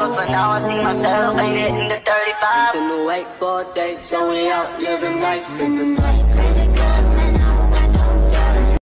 But for now I see myself ain't it in the 35. Couldn't wait for days, so we out living life in the night.